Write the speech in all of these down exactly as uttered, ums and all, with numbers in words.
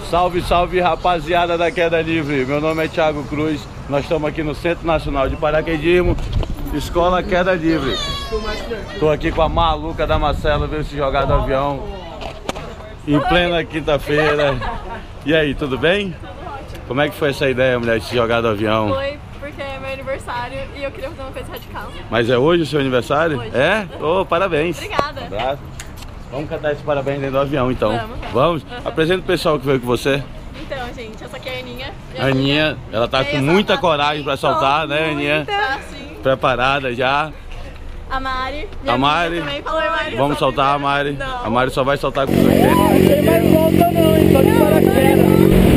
Salve, salve, rapaziada da Queda Livre. Meu nome é Thiago Cruz. Nós estamos aqui no Centro Nacional de Paraquedismo, Escola Queda Livre. Tô aqui com a maluca da Marcela, veio se jogar do avião em plena quinta-feira. E aí, tudo bem? Como é que foi essa ideia, mulher, de se jogar do avião? Foi porque é meu aniversário e eu queria fazer uma coisa radical. Mas é hoje o seu aniversário? Hoje. É? Ô, oh, parabéns. Obrigada. Um abraço. Vamos cantar esse parabéns dentro do avião, então. Vamos. Vamos? Uhum. Apresenta o pessoal que veio com você. Então, gente, essa aqui é a Aninha. E A Aninha, ela tá com muita coragem pra soltar, né, Aninha? Tá, sim. Preparada já. A Mari. A Mari. Também falou, Mari. Vamos soltar a Mari. Não. A Mari só vai soltar com você. Ele mais volta não, hein? Só de paraquedas.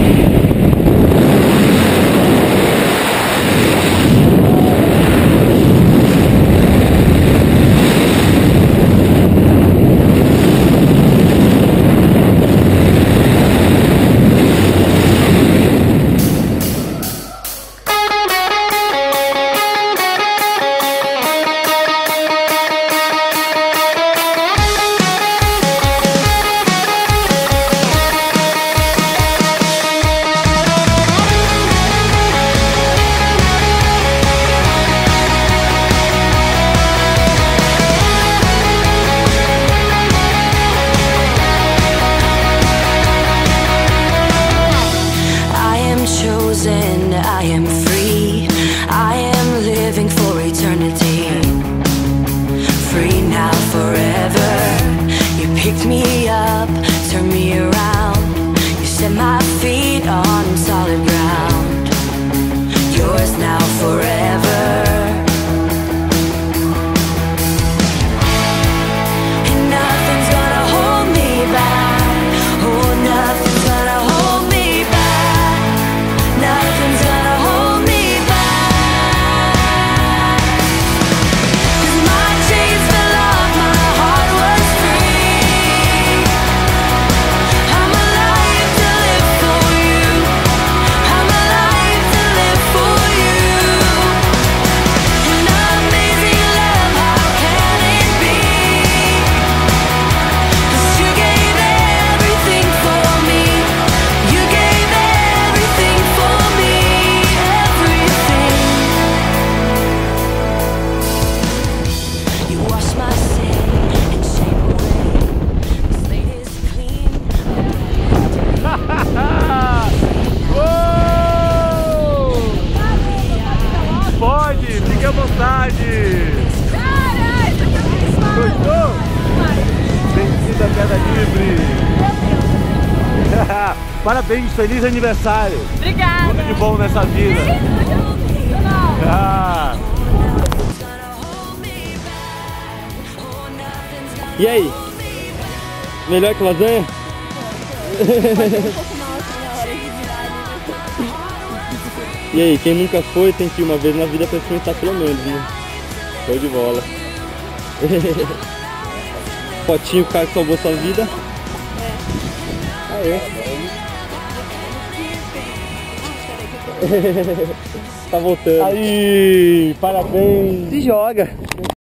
I am free, I am living for eternity. Free now, forever. You picked me up, turned me around. You set my feet on solid ground. Yours now, forever. And nothing's gonna hold me back. Oh, nothing's gonna hold me back. Nothing's gonna à vontade! Cara, isso aqui é muito fácil. Gostou? Bem-vindo à Queda Livre! Parabéns, feliz aniversário! Obrigada! Tudo de bom nessa vida! Ah. E aí? Melhor que lasanha? E aí, quem nunca foi tem que ir uma vez na vida pra experimentar pelo menos, né? Show de bola. Potinho, o cara que salvou sua vida. É. Aê. Tá voltando. Aí, parabéns. Se joga.